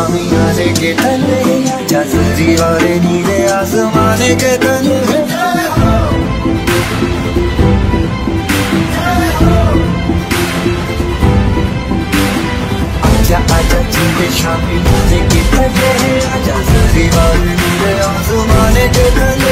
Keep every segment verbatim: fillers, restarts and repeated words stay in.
शामियाने के तले, जासूसी वाले नीले आसमाने के तले। आजा आजा जीवे शामियाने के तले, जासूसी वाले नीले आसमाने के तले।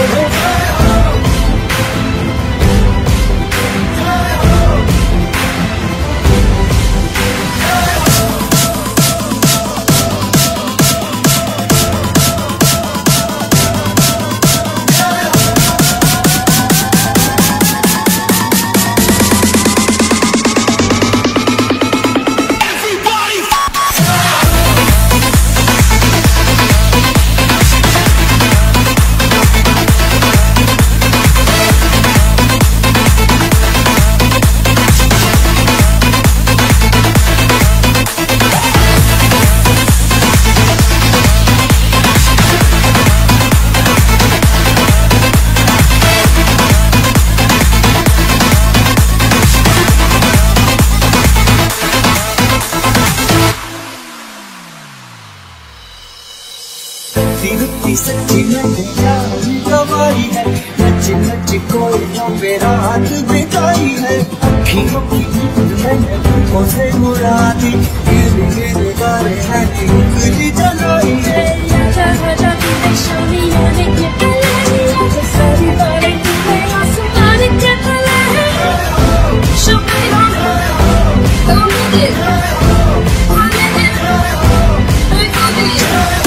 सच्ची सच्ची मैंने जान गवाई है, नच नच कोयलों पे रात बिताई है। अखियों की नींद मैंने तुमको से मुड़ा दी, गिरे गिरे गारे हैं उंगली जलाई है। आजा आजा जीवे शामियाने के तले, जासूसी वाले नीले आसमाने के तले। Show me how, don't need it, I need it, I need it.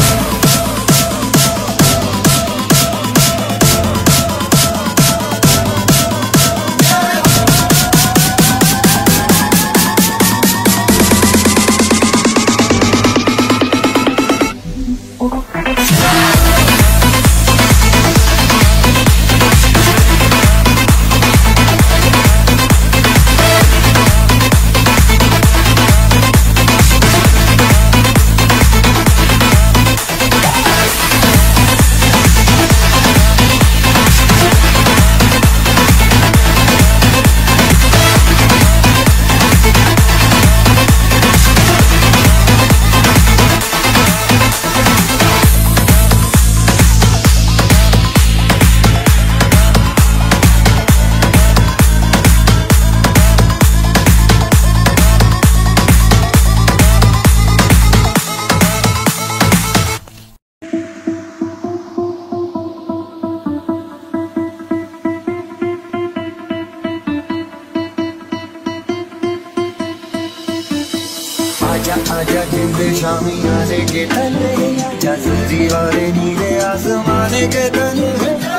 आजा आजा जीवे शामियाने के तले, जासूसी वाले नीले आसमाने के तले।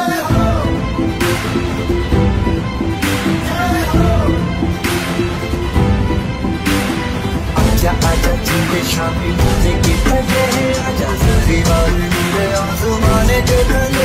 आजा आजा जीवे शामियाने के तले, जासूसी वाले नीले आसमाने के तले।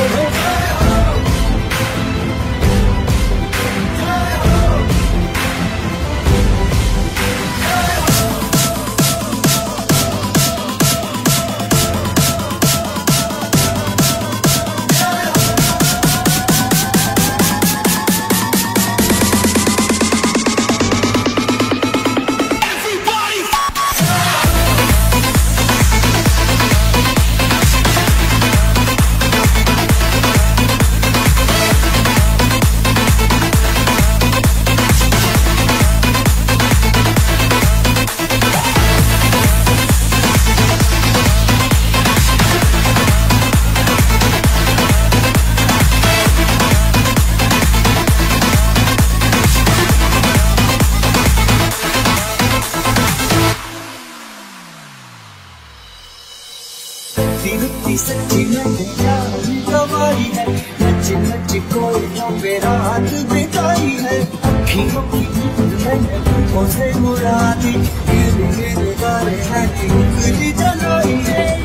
सच्ची सच्ची मैंने जान गवाई है, नच नच कोयलों पे रात बिताई है। अखियों की नींद मैंने तुमको से मुड़ा दी, गिरे गिरे गारे हैं उंगली जलाई है।